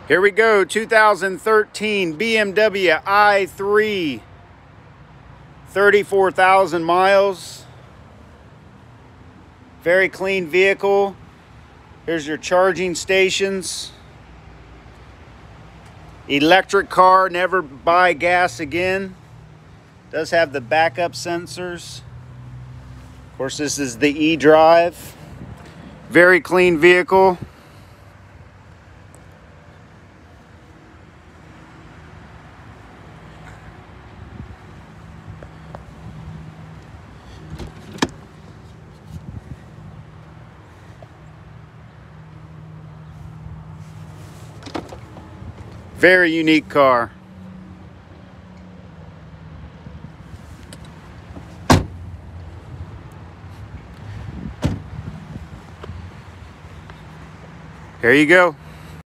Here we go, 2013 BMW i3, 34,000 miles. Very clean vehicle. Here's your charging stations. Electric car, never buy gas again. Does have the backup sensors. Of course, this is the eDrive. Very clean vehicle. Very unique car. Here you go.